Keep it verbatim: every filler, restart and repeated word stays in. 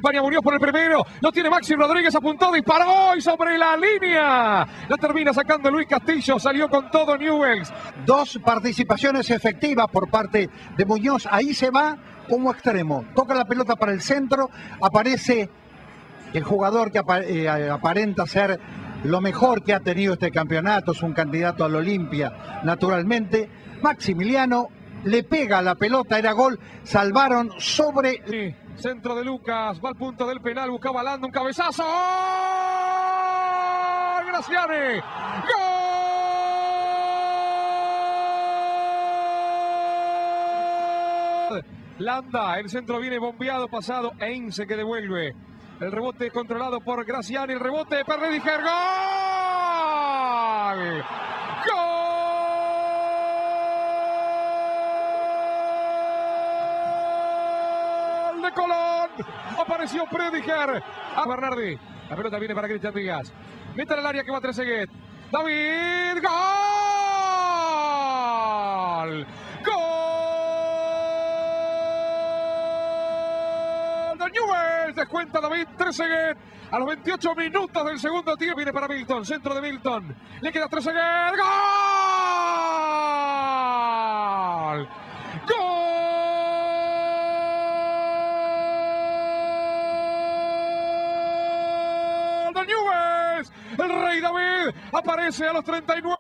Vania Muñoz por el primero. Lo tiene Maxi Rodríguez, apuntó, disparó y sobre la línea. La termina sacando Luis Castillo. Salió con todo Newell's. Dos participaciones efectivas por parte de Muñoz. Ahí se va como extremo. Toca la pelota para el centro. Aparece el jugador que apa eh, aparenta ser lo mejor que ha tenido este campeonato. Es un candidato al Olimpia, naturalmente. Maximiliano le pega la pelota, era gol. Salvaron sobre... Sí, centro de Lucas, va al punto del penal, buscaba Lando, un cabezazo. ¡Gol! Graziani. ¡Gol! Landa, el centro viene bombeado, pasado, Einse que devuelve. El rebote controlado por Graziani, el rebote de Perrediger. ¡Gol! ¡Gol! De Colón. Apareció Prediger. A Bernardi. La pelota viene para Cristian Díaz. Mete en el área que va Trezeguet. David. ¡Gol! ¡Gol! De Newell's. Descuenta David Trezeguet. A los veintiocho minutos del segundo tiempo. Viene para Milton. Centro de Milton. Le queda Trezeguet. ¡Gol! ¡Gol! Newell's, el Rey David aparece a los treinta y nueve.